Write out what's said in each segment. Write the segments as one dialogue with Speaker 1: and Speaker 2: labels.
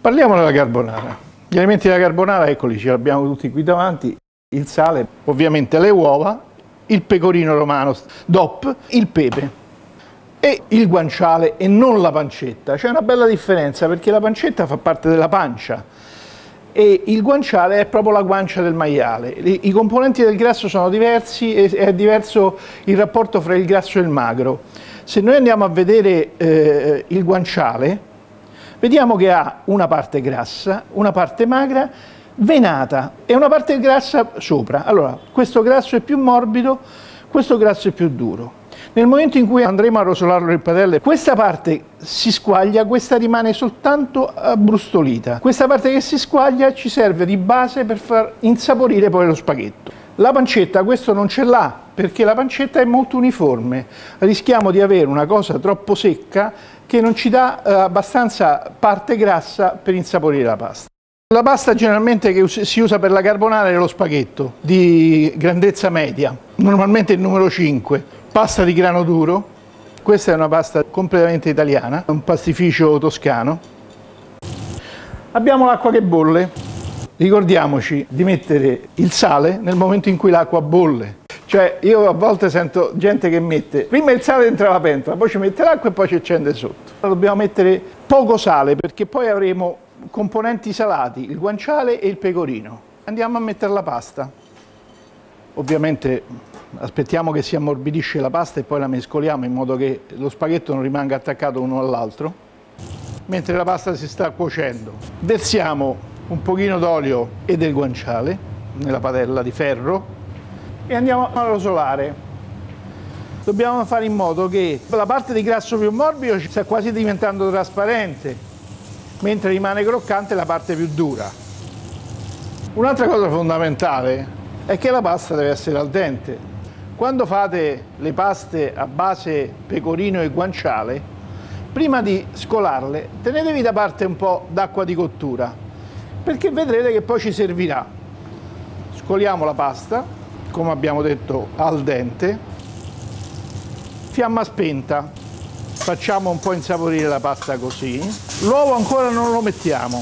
Speaker 1: Parliamo della carbonara. Gli elementi della carbonara, eccoli, ce li abbiamo tutti qui davanti. Il sale, ovviamente le uova, il pecorino romano DOP, il pepe e il guanciale e non la pancetta. C'è una bella differenza perché la pancetta fa parte della pancia e il guanciale è proprio la guancia del maiale. I componenti del grasso sono diversi e è diverso il rapporto fra il grasso e il magro. Se noi andiamo a vedere il guanciale, vediamo che ha una parte grassa, una parte magra, venata e una parte grassa sopra. Allora, questo grasso è più morbido, questo grasso è più duro. Nel momento in cui andremo a rosolarlo in padelle, questa parte si squaglia, questa rimane soltanto abbrustolita. Questa parte che si squaglia ci serve di base per far insaporire poi lo spaghetto. La pancetta questo non ce l'ha, perché la pancetta è molto uniforme. Rischiamo di avere una cosa troppo secca che non ci dà abbastanza parte grassa per insaporire la pasta. La pasta generalmente che si usa per la carbonara è lo spaghetto di grandezza media, normalmente il numero 5. Pasta di grano duro, questa è una pasta completamente italiana, un pastificio toscano. Abbiamo l'acqua che bolle, ricordiamoci di mettere il sale nel momento in cui l'acqua bolle. Cioè io a volte sento gente che mette prima il sale dentro la pentola, poi ci mette l'acqua e poi ci accende sotto. Dobbiamo mettere poco sale perché poi avremo componenti salati, il guanciale e il pecorino. Andiamo a mettere la pasta. Ovviamente aspettiamo che si ammorbidisce la pasta e poi la mescoliamo in modo che lo spaghetto non rimanga attaccato uno all'altro. Mentre la pasta si sta cuocendo, versiamo un pochino d'olio e del guanciale nella padella di ferro e andiamo a rosolare. Dobbiamo fare in modo che la parte di grasso più morbido sta quasi diventando trasparente, mentre rimane croccante la parte più dura. Un'altra cosa fondamentale è che la pasta deve essere al dente. Quando fate le paste a base pecorino e guanciale, prima di scolarle, tenetevi da parte un po' d'acqua di cottura, perché vedrete che poi ci servirà. Scoliamo la pasta, come abbiamo detto, al dente, fiamma spenta, facciamo un po' insaporire la pasta così. L'uovo ancora non lo mettiamo.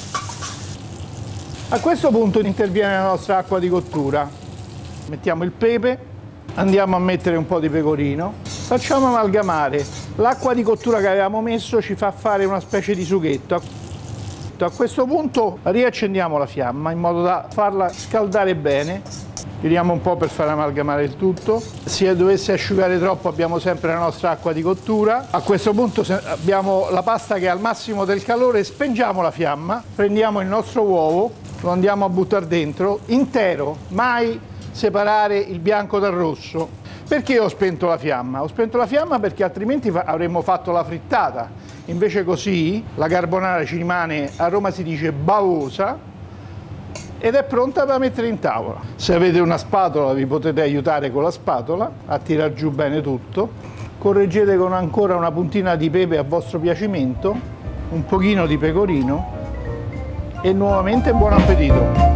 Speaker 1: A questo punto interviene la nostra acqua di cottura. Mettiamo il pepe, andiamo a mettere un po' di pecorino, facciamo amalgamare. L'acqua di cottura che avevamo messo ci fa fare una specie di sughetto. A questo punto riaccendiamo la fiamma in modo da farla scaldare bene. Giriamo un po' per far amalgamare il tutto. Se dovesse asciugare troppo abbiamo sempre la nostra acqua di cottura. A questo punto abbiamo la pasta che è al massimo del calore, spengiamo la fiamma, prendiamo il nostro uovo, lo andiamo a buttare dentro intero, mai separare il bianco dal rosso. Perché ho spento la fiamma? Ho spento la fiamma perché altrimenti avremmo fatto la frittata. Invece così la carbonara ci rimane, a Roma si dice bavosa, ed è pronta da mettere in tavola. Se avete una spatola vi potete aiutare con la spatola a tirar giù bene tutto. Correggete con ancora una puntina di pepe a vostro piacimento, un pochino di pecorino e nuovamente buon appetito!